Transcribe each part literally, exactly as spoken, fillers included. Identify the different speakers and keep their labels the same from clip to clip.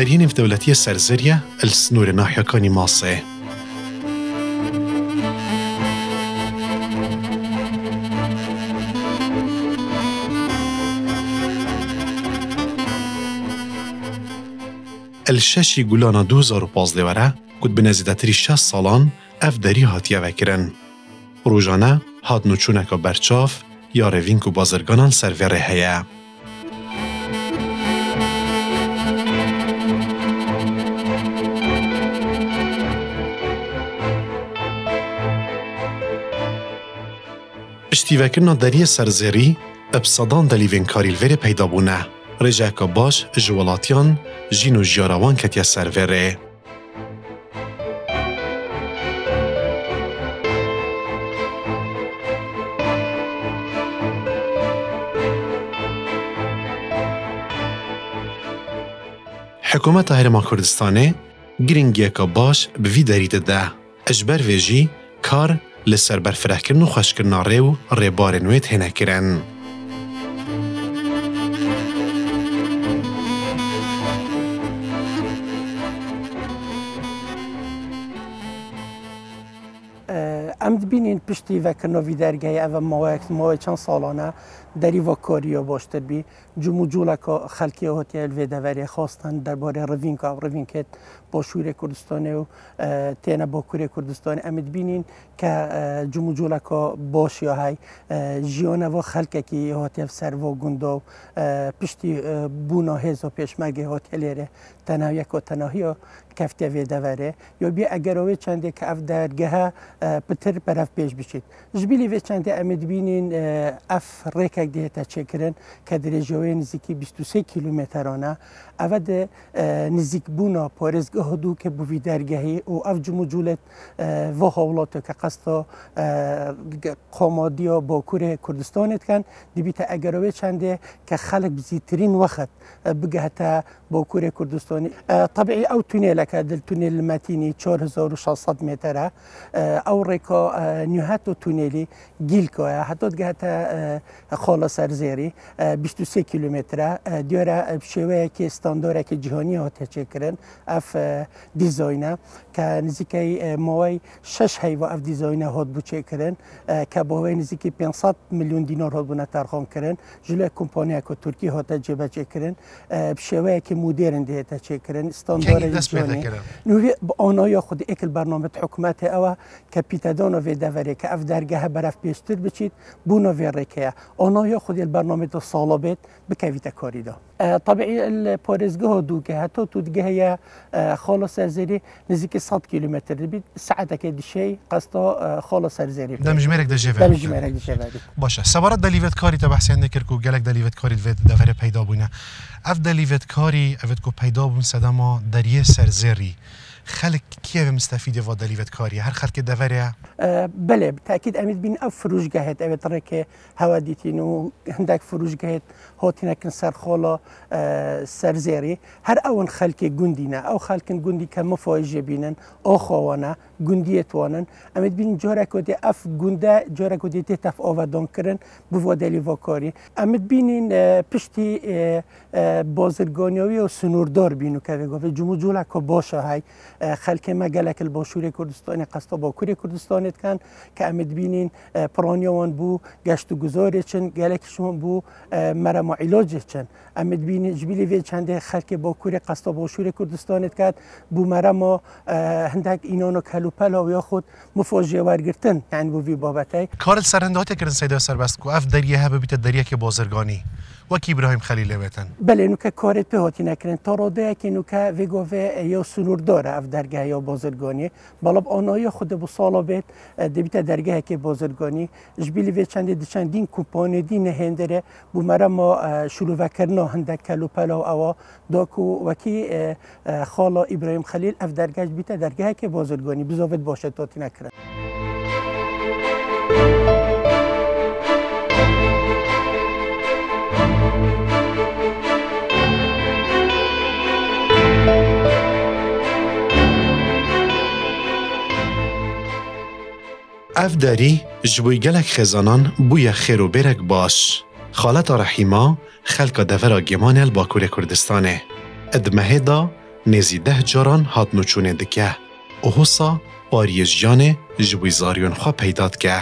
Speaker 1: درین دولتی سرزریه السنور ناحیکانی ماسه. الششی گلانا دو هزار و پانزده وره کد به نزدیکتری شصت سالان اف دری هاتیه وکرن. روزانه هات نوچونک برچاف یا روینک و بازرگانان سروره هیه. اشتیوکرنا دری سرزری ابصدان دلیوین کاری الوری پیدا بونه. رجاک باش جوالاتیان جین و جیاروان کتیا سروره. حکومت هرما کردستانه گرینگی که باش به وی دارید ده. اجبر ویجی کار لسر برفره کرن و خوش کرنا ریو ریبار نویت هنه کرن.
Speaker 2: ام دبینین پشتی و کنوی درگاه او موقت موقت چند سالانه دری و کاریو باشتر بی جمو جولا که خلکی هاتی الوی دوری خواستن درباره روین که روین که با شور کردستان و تینا با کره کردستان ام دبینین که جمو جولا که باشی های جیانه و خلکی که هاتی سر و گندو پشتی بونا هزا پیشمرگه هاتی لیره تنهایی که تنهایی کفته وی دوره یا بی اگر اوی چنده که اف درگاه پتر برف پیش بشید. جبیلی وی چنده امید بینین اف ریکک دیتا چکرن که در جوی نزدیکی بیست و سه کیلومترانه اود نزدیک بونا پارزگاه دو که بوی درگاهی و اف جمو جولت و حولاتو که قصد قامادی با کوره کردستانت کن دیبیتا اگر اوی چنده که خلق بزیترین وقت بگهتا با کوره کردستانی طبعی او تونیل که دل تونیل متینی چهار هزار و ششصد متره او ریکا نیوهت و تونیلی گیل که حتی گهتا خالا سرزیری بیست و سه کیلومتره دیاره شوه که استانداره که جهانی هاته چه کرن اف دیزاینه که نزدیکی موی شش هیو اف دیزاینه هات بو چه کرن که باوی نزدیکی پانصد میلیون دینار هات بونه ترخان کرن جلوی کمپانی که ترکی هاته جبه چه کرن شوه که مدرن دیتا چه کرن استانداره جهانی نوی آنها خود اکل برنامه حکومت او که پیتدان و دوره که اف درگاه برف پیشتر بچید بونا ویرکه آنها خود البرنامه دو صالبت بکویت کاری دا طبعی الپارزگاه دو که حتی تو دگه خالا سرزری نزدیک صد کیلومتر بید ساعته که دیشی قصدا خالا سرزری
Speaker 1: دمجمرک دجوه
Speaker 2: دمجمرک دجوه
Speaker 1: باشه سوارت دلیوت کاری تا بحثی نکر کو گلک دلیوت کاری دوره پیدا بونه اف دلیوت کاری افت کو پیدا بون صدما دریه سرزری خلق کیف مستفیده و دلیوت کاری هر خلق دوره
Speaker 2: بله بالتاكيد امید بین اف فروشگاهت اوت رک هوا دیتین و هندک فروشگاهت هاتین کن سر خالا سرزری هر اون خلق گندینه او خلق گندی که مفاجئ بینن او خوانا گندیت وانن امید بین جاره کدی اف گنده جاره کدی تف آودان کرن بو دلیوت کاری امید بینین پشتی بازرگانیوی و سنوردار بینو که گفت جمو جولا که باشه های خلق مگلک الباشور کردستانی قصد با کوره کردستانت کن که امید بینین پرانیوان بو گشت و گذاری چن گلکشون بو مرم و علاج چن امید بینین جبیلی وی چنده خلق با کوره قصد باشور کردستانت کرد بو مرم و هندک اینانو کلو پلا و یا خود مفاجئه ورگرتن یعنی بو وی بابتای
Speaker 1: کار سرندهاتی کردن سیدا سربست کو اف دریه هبه بیت دریه که بازرگانی وکی ابراهیم خلیل بتن
Speaker 2: بله نو که کارت به هاتی نکردن تا راده که نو که وگوه یا سنور داره اف درگاه یا بازرگانی بالا آنها خود بو سالا بیت دبیت درگاه که بازرگانی جبیلی وی چند چندین کوپان دین هندره بو مرا ما شلو وکرنا هندک کلو پلا و اوا داکو وکی خالا ابراهیم خلیل اف درگاه بیت درگاه که بازرگانی بزاوت باشه تاتی نکردن
Speaker 1: اف داری جبوی گلک خزانان بوی خیر و برک باش. خالت رحیما خلق دورا گمان الباکور کردستانه. ادمه دا نزی ده جاران هات نوچونه دکه و حسا باری جیانه جبوی زاریون خواه پیداد که.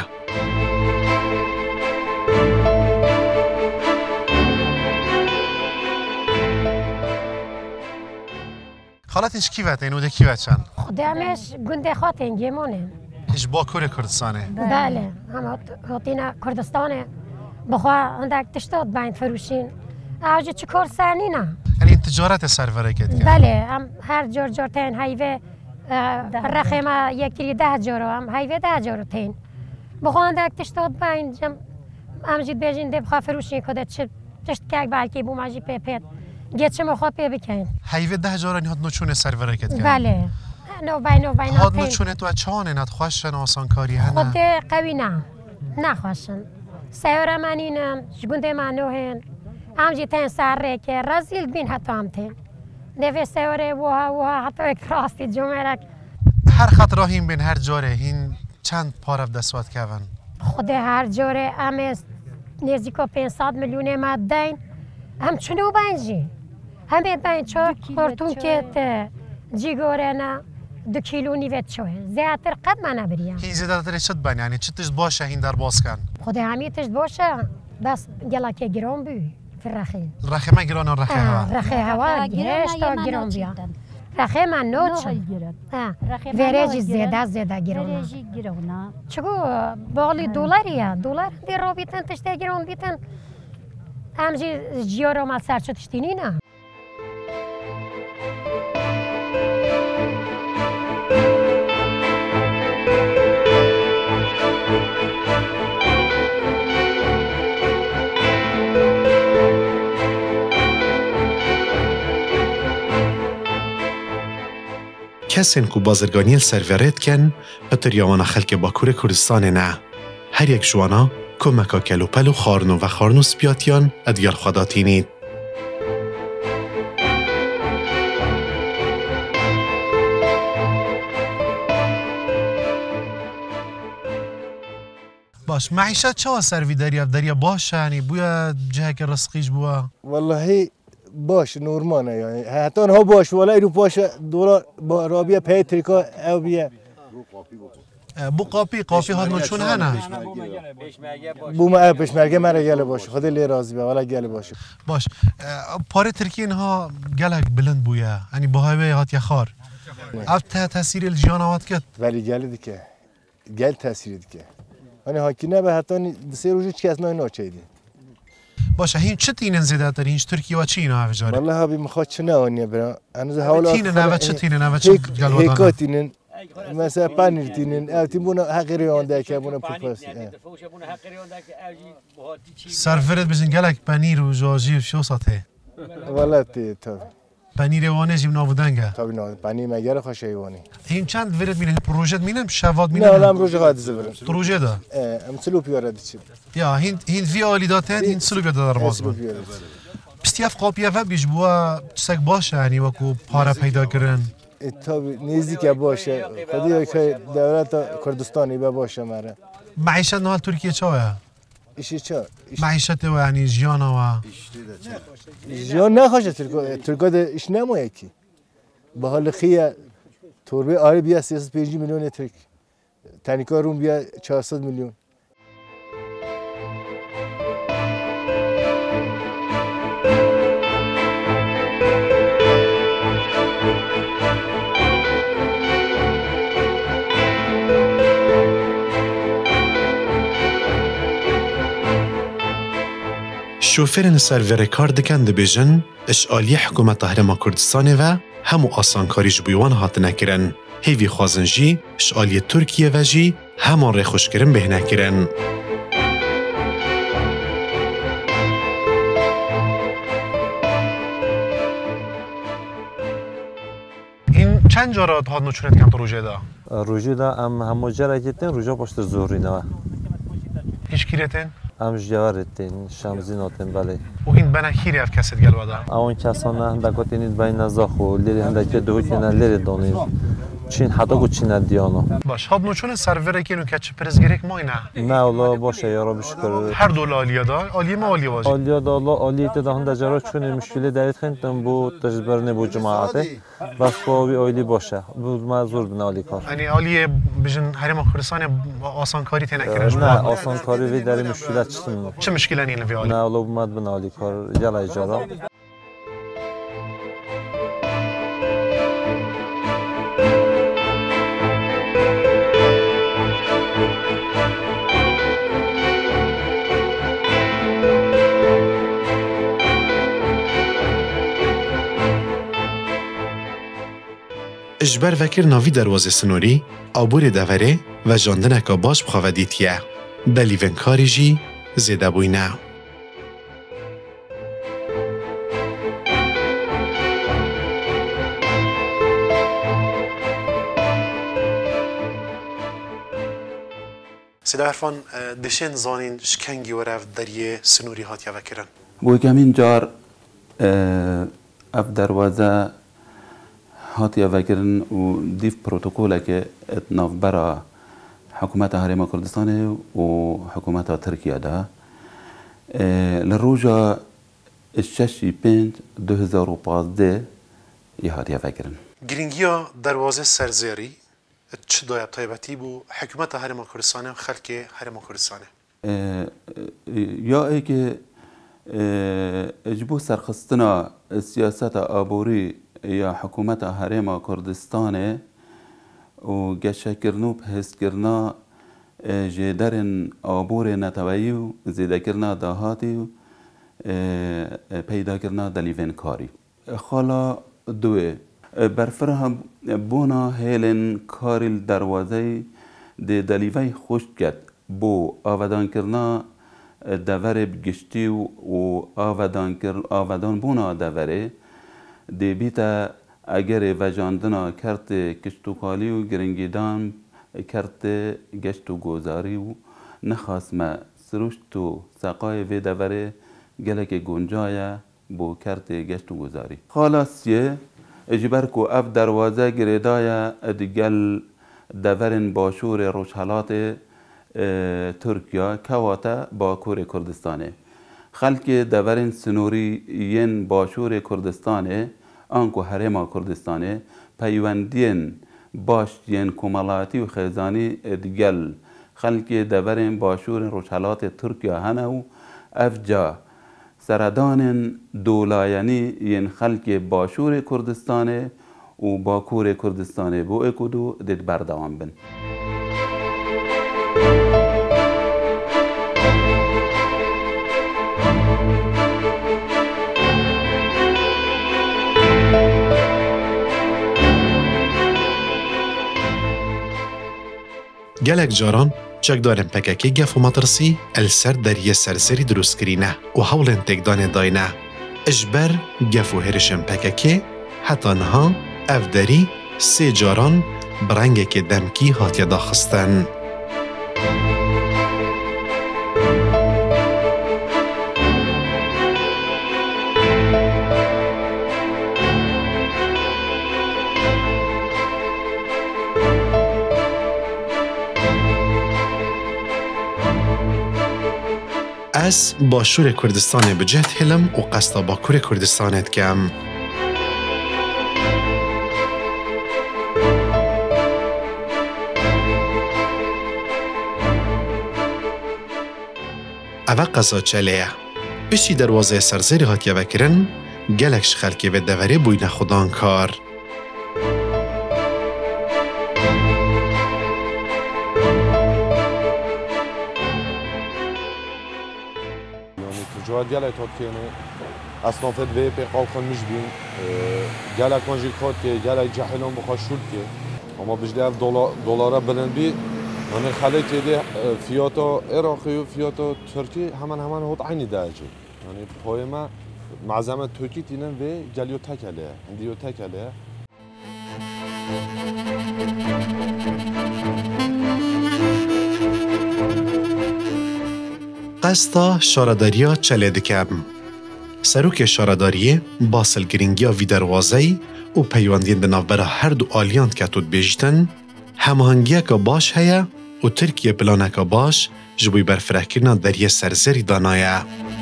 Speaker 1: خالتش کی وقت اینو ده کی وقت چند؟
Speaker 3: خودمش گنده خاطر گیمونه.
Speaker 1: ایش با کوره کردستانه؟
Speaker 3: بله، هم هاتینا کردستانه. بخواه اندک تشتاد باید فروشین. آجی چه کار سانی نه؟
Speaker 1: یعنی تجارت سرفره کرد که؟
Speaker 3: بله، هم هر جور جور تین هایوه رخیما یکی ده جورو هم هایوه ده جورو تین. بخواه اندک تشتاد باید جم امجید بیجین ده بخواه فروشین کده چه تشت که بلکی بوم آجی پی پید. گیت چه مخواه پی بکن.
Speaker 1: هایوه ده جورانی هات نوچونه سرفره کرد که؟
Speaker 3: بله. نو بای نو بای
Speaker 1: هات نوچونه تو چانه ند خوشن آسان کاری هنه؟
Speaker 3: خود قوی نه. نه خوشن. سیاره منینم جگونده منوهن. همجی تن سر که رزیل بین حتی هم تن. نوی سیاره وها وها حتی یک راستی جمعرک.
Speaker 1: هر خط راهیم بین هر جاره هین چند پارف دستوات کهون؟
Speaker 3: خود هر جاره هم نزدیکا پانصد میلیون مدین هم چنو بینجی. همه بین چه خورتون که جیگوره نه دو کیلو نیوت چوه. زیادتر قد من نبریم.
Speaker 1: هین زیادتر چت بین یعنی چه تشت باشه هین در باز کن؟
Speaker 3: خود همی تشت باشه بس گلا که گرام بی فرخی.
Speaker 1: رخی ما گران و رخی هوا.
Speaker 3: رخی هوا گرش تا گرام بیا. رخی من نوچ. ویرجی زیاده زیاده گرام.
Speaker 4: ویرجی گرام.
Speaker 3: چگو بالی دلاریه دلار دی رو بیتن تشت گرام بیتن. همجی جیارو مال سرچه تشتینی نه.
Speaker 1: کسین کو بازرگانی سرورت کن پتر یوانا خلک باکور کردستان نه. هر یک جوانا کمکا کلو پلو خارنو و خارنو سپیاتیان ادیار خداتینید. باش معیشت چه سروی دریا دریا باشه یعنی بویا جه که رزقیش بوا؟
Speaker 5: والله باش نورمانه یعنی حتی ها باش ولی رو باش دولار با رابیه پی تریکا او بیه
Speaker 1: بو قاپی قاپی ها نوچون هنه
Speaker 5: بو ما پشمرگه مرا گله باشه خود لی راضی به ولی گله باشه
Speaker 1: باش پاره ترکیه اینها گلک بلند بویا یعنی با های هات یخار اب تاثیر الجیان آوات کد
Speaker 5: ولی گله دیگه گل تاثیر دیگه یعنی هاکی نه به حتی سه روزی چی اسمای ناچیدی
Speaker 1: باشه هین چه تینن زیاده تر هینش ترکیه و چین ها جاره
Speaker 5: والله هابی مخاط چه نوانیه برا هنوز حالا
Speaker 1: تینن نه چه تینن نه چه گلوادان
Speaker 5: هیکاتینن مثلا پنیر تینن او تیمون حقیقی آنده که بونه پروپاس
Speaker 1: سرفرد بزن گلک پنیر و جاجی و شو ساته
Speaker 5: والله تی تا
Speaker 1: پنیر وانه جیم نابودنگه
Speaker 5: تا بنا پنیر مگر خوش ایوانی
Speaker 1: این چند ورد مینه پروژه مینم شواد مینه
Speaker 5: نه ولی امروز قاعد زبرم
Speaker 1: پروژه دا
Speaker 5: ام سلو پیاره دیچ
Speaker 1: یا هین هین وی آلیداتن هین سلو بیاد در باز بستیاف قاپیه و بیش بوا چسک باشه یعنی وکو پاره پیدا کردن
Speaker 5: تا نزدیک باشه خودی که دولت کردستانی باشه مره
Speaker 1: معیشت نهال ترکیه چاوه
Speaker 5: ایشی چه
Speaker 1: معیشت و یعنی جیانا و
Speaker 5: جیان نخواشه ترکا ترکا ده ایش نمایه کی به حال خیه توربه آره بیا سیصد و پنج میلیون ترک تنیکا روم بیا چهارصد میلیون
Speaker 1: شوفرن سرور کار دکن دبیجن اشعالی حکومت هرما کردستان و همو آسانکاریش بیوان هات نکرن. هیوی خوازن جی اشعالی ترکیه و جی همان ری خوش کرن به نکرن. این چند جا را هات نوچونت کم تو روژه دا؟
Speaker 6: روژه دا هم همو جا گیتن روژه پشت زهری نوا.
Speaker 1: هیچ کیرتن؟
Speaker 6: هم جوارتین شمزین آتن بله.
Speaker 1: و این بناکیری اف کست گل ودا.
Speaker 6: آن کسان نه هندکاتینید بین نزاخو لیری هندکی دوی کنه لیری دانیم. چین حتی کو چین دیانو
Speaker 1: باش هاد نوچون سرور که نو کچ پرزگریک ماینه
Speaker 6: نه والله باشه یارا بشکر
Speaker 1: هر دول آلیه دا آلیه ما آلیه واجه
Speaker 6: آلیا دا الله آلیه تدهان دجارا چون مشکلی دارید خندم بو تجبر نبو جماعته بس خوابی آلی باشه بود مزور بنا آلی کار
Speaker 1: یعنی آلیه بجن هرم کردستان آسان کاری تنه کرد
Speaker 6: نه آسان کاری وی داری مشکلات چیم
Speaker 1: چه مشکلی نیل وی
Speaker 6: نه
Speaker 1: آلیه
Speaker 6: والله بمد بنا آلی کار یلا اجارا
Speaker 1: اجبر وکر ناوی دروازه سنوری آبور دوره و جاندنک باش بخوادیتیه دلیون کاری جی زیده بوینه سیده عرفان دشین زانین شکنگی و رفت دریه سنوری هات یا وکرن
Speaker 4: بو کمین جار اف دروازه هاتیا وکرن و دیف پروتوکوله که اتناف برا حکومت هرم کردستان و حکومت ترکیه ده لروجا الششی پنج دو هزار و پانزده یه هاتیا وکرن
Speaker 1: گرینگیا دروازه سرزیری چه دایب طایبتی بو حکومت هرم کردستان و خلق هرم کردستان
Speaker 4: یا ای که اجبو سرخستنا سیاست آبوری یا حکومت هرم کردستان و گشکرنو بحث کرنا جدرن آبور نتوایی و زیده کرنا دهاتی و پیدا کرنا دلیون کاری خالا دوه برفره بونا هیلن کاری دروازه ده دلیوی خوش کد بو آودان کرنا دوره بگشتی و آودان, کر آودان بونا دوره دی بیتا اگر وجاندنا کرت کشتوکالی و گرنگیدان کرت گشت و گوزاری و نخواست ما سروشت و ساقای وی دوره گلک گنجای بو کرت گشت و گوزاری خلاص یه اجبر کو اف دروازه گریدای دیگل دورن باشور روشحالات ترکیه کواتا باکور کردستانه خلق دورن سنوری ین باشور کردستانه آنکو هرم کردستانه پیوندین باش ین کمالاتی و خیزانی دیگل خلق دورن باشور روشحالات ترکیه هنو افجا سردان دولاینی ین خلق باشور کردستانه و باکور کردستانه بو اکدو دید بردوان بن
Speaker 1: گلک جاران چک دارن پککی گف و مطرسی السر دریه سرسری دروست کرینه و حولن تکدان داینه اجبر گف و هرشن پککی حتی نها اف داری سی جاران برنگه که دمکی هاتیا داخستن از باشور کردستان بجهت هلم و قصد باکور کردستانت کم اوه قصا چلیه بشی دروازه سرزیری هاتیه وکرن گلکش خلکی و دوره بوین خودان کار
Speaker 7: جواد گله تات کنه اصلا فد وی به قاقن مش بین گله کنجی کات که گله جهلان بخشول که اما بجده اف دلار دلاره بلندی من خاله که فیاتا عراقی و فیاتا ترکی همان همان هات عینی درجه یعنی پای ما معظم ترکی تینن و گلیو تکله اندیو تکله
Speaker 1: قصدا شارداریا چله دکم سروک شارداریه باسل گرینگیا وی دروازه‌ای و پیوندین به نوبره هر دو آلیان که تود بیجتن هماهنگیه که باش هیا و ترکیه پلانه که باش جبوی برفرهکرنا دریه سرزری دانایه.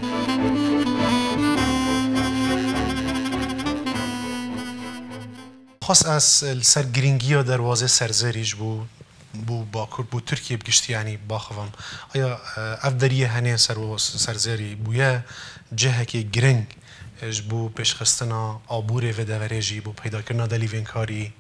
Speaker 1: خاص از سرگرینگیا دروازه سرزریش بو بو باکور بو ترکیه بگشتی یعنی باخوام آیا افدریه هنه سر و سرزری بویا جهه که گرنگ بو پیشخستنا آبوره و دورجی بو پیدا کردن دلیوین کاری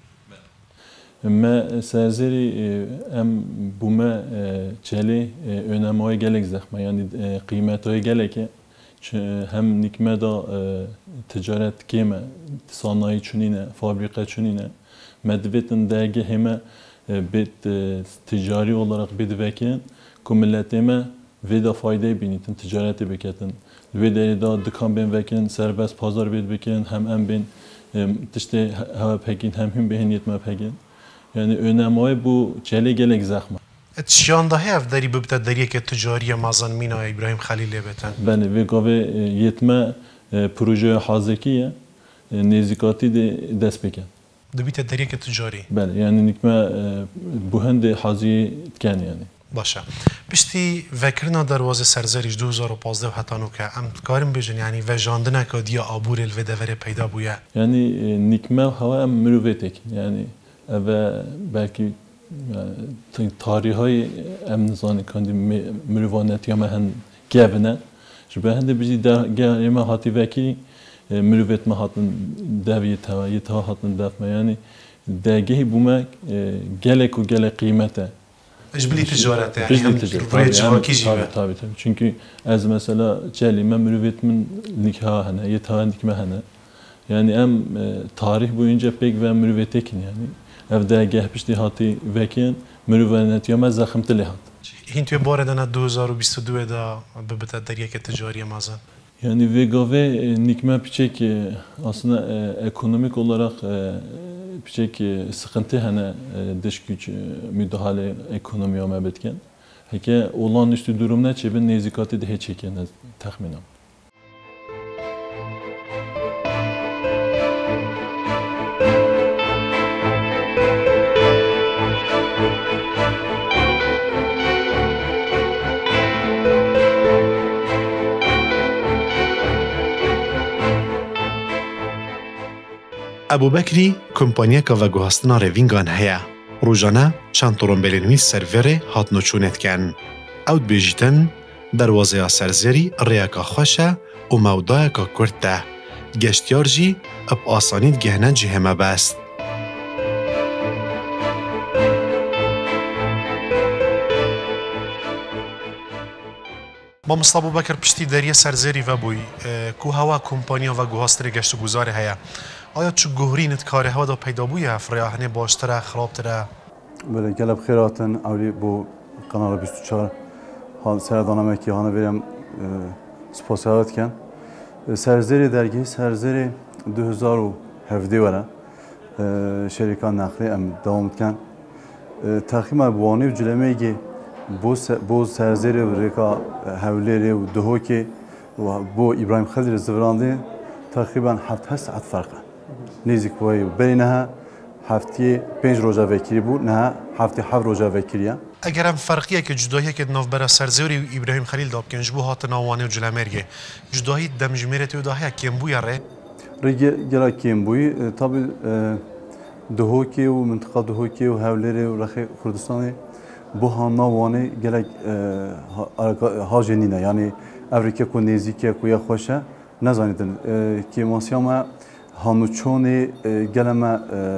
Speaker 8: ما سرزری ام بوما چلی önemi gelek zahme yani kıymetli gelek hem nikmeda ticaret keme sanayi çunine fabrika çunine medvetin dergi heme bit ticari olarak bedvekin kumilletime ve de fayda binitin ticareti beketin ve de da dükkan ben vekin serbest pazar bedvekin hem em ben işte hava pekin hem hüm behin yetme pekin yani önemi bu çeli gelek zahme.
Speaker 1: اتشان ده هف داری ببته دریه که تجاری مازن مینا ابراهیم خلیلی بتن.
Speaker 8: بله و گاوه یتمه پروژه حازکیه نزیکاتی ده دست بکن.
Speaker 1: دبیته دریه که تجاری.
Speaker 8: بله یعنی نکمه بوهند حازی کن یعنی.
Speaker 1: باشه. پشتی وکرنا دروازه سرزریش دو هزار و پانزده و حتی که ام کارم بجن یعنی و جاندنه که دیا آبور الوده وره پیدا بویه.
Speaker 8: یعنی نکمه هوا ام مروفته یعنی و belki tarihi emnizani kandi mürüvanet ya mehen gevne. Çünkü hende bizi de gelme hati vekili mürüvvet mahatın deviyet hava yetha hatın defme yani dergehi bumak gelek u gelek kıymete.
Speaker 1: İşbirliği ticareti yani.
Speaker 8: İşbirliği ticareti.
Speaker 1: Buraya cevaki gibi.
Speaker 8: Tabii tabii tabii. Çünkü az mesela celime mürüvvetimin nikahına yetha nikmehine. Yani em tarih boyunca pek ve mürüvvetekin yani. Evde gehpişti hati vekin mürüvvenet ya mezzaxım tilihat.
Speaker 1: Hint ve bu arada دو هزار و بیست و دو da bebete deriye ke ticari mazan.
Speaker 8: Yani vegave nikme piçek aslında ekonomik olarak piçek sıkıntı hani dış güç müdahale ekonomiye mebetken. Heke olan üstü durum ne çeben nezikati de hiç çeken tahminim.
Speaker 1: ابو بکری کمپانیا که و گوهستنا روینگان هیا. روزانه چند ترمبلینوی سروره هات نچونت کن. اود بیجتن دروازه سرزری ریاکا خوشه و مودای که کرده. گشتیار جی اب آسانید گهنه جهمه بست. با مصطفی بکر پشتی دریه سرزری و بوی کو هوا کمپانیا و گوهستری گشت گذاره هیا. آیا چه گهرینت کاری هوا دا پیدا بویه افریاهنه باشتره خرابتره؟
Speaker 9: بله گلب خیراتن اولی بو قنال بیست و چهار حال سردانمه که هانه بریم سپاسیالت کن سرزری درگی سرزری دو هزار و هفده وره شرکان نقلی ام دوامت کن تقریبا بوانی و جلمه که بو سرزری و ریکا حولی و دهو که بو ابراهیم خلیل زورانده تقریبا هفت هست ساعت فرقه نزدیک بوی بینها هفته پنج روزه وکیلی بود نه هفته هفت روزه وکیلیه
Speaker 1: اگرم فرقیه که جدایی که نوبره سرزوری و ابراهیم خلیل داب کنج بو هات نوانه و جلمرگه جدایی دمجمرتی و داهیا کیم بوی ره
Speaker 9: رگ گلا کیم بوی طبعا دهوکی و منطقه دهوکی و حوله و رخ کردستانی بو ها نوانه گلا ها جنینه یعنی امریکا کو نزدیکی کویا خوشه نزانیدن که ماسیاما هانوچونی گلما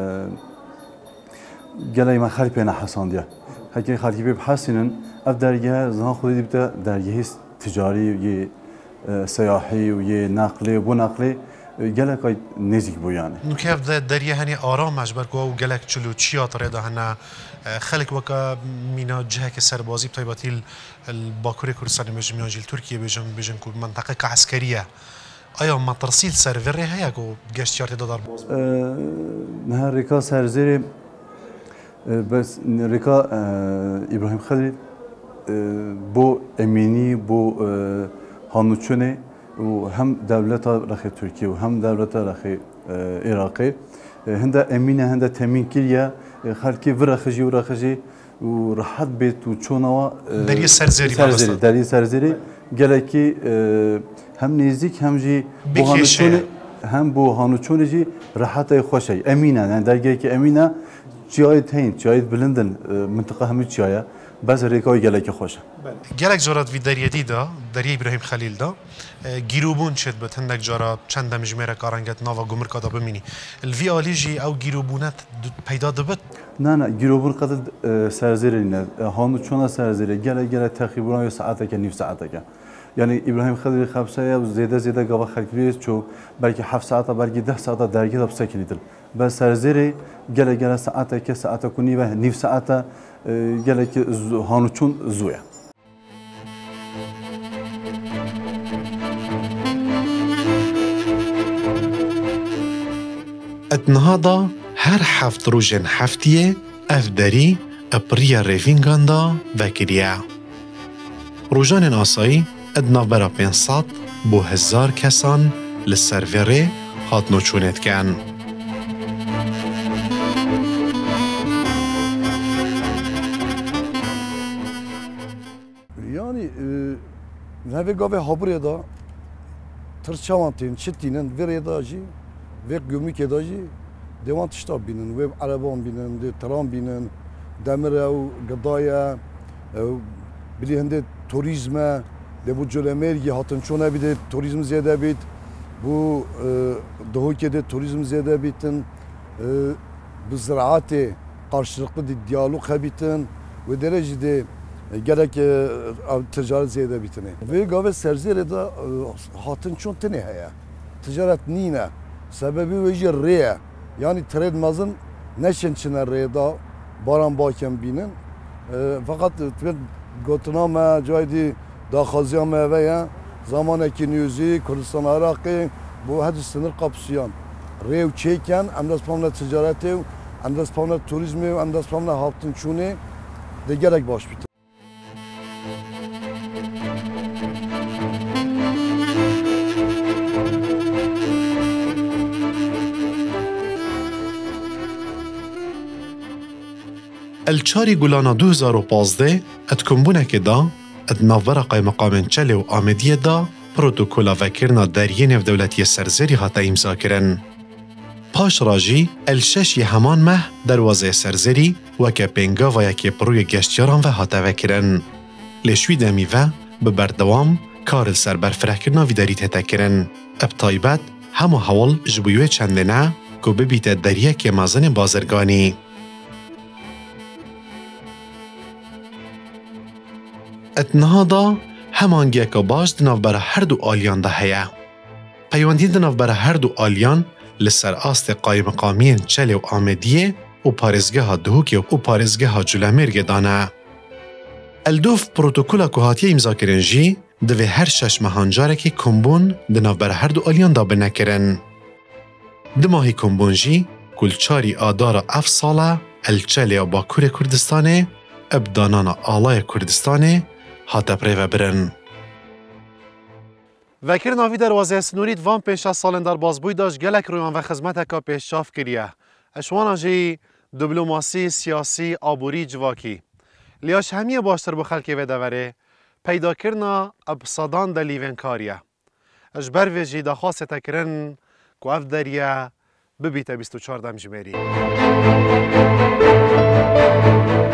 Speaker 9: گلما خرپی نحساندیه هکی خرپی بحسینن اف درگه زها خودی بیت درگه تجاری و یه سیاحی و یه نقلی و بو نقلی گلک نزدیک بو یعنی
Speaker 1: نکیف دریه هنی آرام مجبر کو و گلک چلو چیا ترده هنه خلق وکا مینا جهه که سربازی بتایباتی الباکور کردستان مجموعه جیل ترکیه بجن بجن کو منطقه که عسکریه آیا ما ترسیل سروره هیا کو گشتیارت دادار باز؟
Speaker 9: نه ریکا سرزری بس ریکا ابراهیم خلیل بو امینی بو هانوچونه و هم دولت رخی ترکیه و هم دولت رخی عراقی هنده امینه هنده تامین کریه خلکی ورخجی و رخجی و راحت بیت و چونوا
Speaker 1: دری سرزری
Speaker 9: سرزری دری سرزری گلکی هم نزدیک هم جی بوهانوچون هم بوهانوچون جی راحت خوشی امینه یعنی درگه که امینه جایت هین جایت بلندن منطقه همه جایه بس ریکای گلکی خوشه
Speaker 1: گلک جارات وی دریدی دا دری ابراهیم خلیل دا گیروبون شد به تندک جارا چند مجموعه کارنگت نوا گمر کادا بمینی الوی آلیجی او گیروبونت پیدا دبت
Speaker 9: نه نه گیروبون قدر سرزیری نه هانو چون سرزیری گله گله تقریبا یه ساعته که نیف ساعته که یعنی ابراهیم خلیل خمسه یا زیاده زیاده گاوا خلقیه چو بلکه هفت ساعته بلکه ده ساعته درگیر دب سکنیدل بس سرزیری گله گله ساعته که ساعته کنی و نیف ساعته گله که هانو چون زویا
Speaker 1: اتنهادا هر هفت روزن هفتیه افداری اپریا ریفینگاندا وکریا روزان آسایی ادنا برا پنسات بو هزار کسان لسروره هات نوچونت کن
Speaker 10: yani neve gave habure da tırçavantin çitinin vere daji ve gümrük edaji devan tişta binin ve araban binin de tram binin demir ev gıdaya bili hende turizme de bu cölemergi hatın çona bir de turizm ziyade bit bu doğukede turizm ziyade bitin bu ziraate karşılıklı de diyalog habitin ve derecede gerek ticaret ziyade bitine ve gave serzere de hatın çon tene haya ticaret nine sebebi veci reye yani trade mazın neşen çiner reye da baran baken binin fakat ben gotunama caydi da khaziyama ve ya zaman ekiniyüzü Kürdistan Irak'ı bu hadi sınır kapsayan rev çeken amdas pamla ticareti amdas pamla turizmi amdas pamla hatın çuni de gerek baş bitir.
Speaker 1: الچاری گولانا دو هزار و پانزده اتکمبونه که دا ادناورا قای مقامن چله و آمدیه دا پروتوکولا وکرنا دریه نف دولتی سرزری هاتا امضا کرن. پاش راجی الشش یه همان مه دروازه سرزری و که پنگا و یکی پروی گشتیاران و هاتا وکرن. لشوی دمی و ببردوام کار سر برفرکرنا ویداری تتا کرن. ابتایبت همو حوال جبویوه چنده نه که ببیت دریه که مازن بازرگانی. اتنهادا همانگی که باش دناف برا هر دو آلیان ده هیا. پیواندین دناف برا هر دو آلیان لسر آست قای مقامین چله و آمدیه و پارزگه ها دهوکی و پارزگه ها جلمرگ دانه. الدوف پروتوکولا که هاتیه امضا کرن جی دوی هر شش مهانجاره که کمبون دناف برا هر دو آلیان دا بنکرن. دماهی کمبون جی کلچاری آدارا اف ساله الچله و باکور کردستانه ابدانانا آلای کردستانه هاتا پریو برن. وکر ناوی دروازه سنورید وان پیش از سالن در بازبوی داشت گلک رویان و خدمت که پیشاف کریه. اشوانا جی دیپلماسی سیاسی آبوری جواکی. لیاش همیه باشتر بو خلکی و دوره پیدا کرنا ابصادان دلیون کاریه. اجبر و جی دخواست تکرن که اف دریه ببیت بیست و چهار دم جمعری.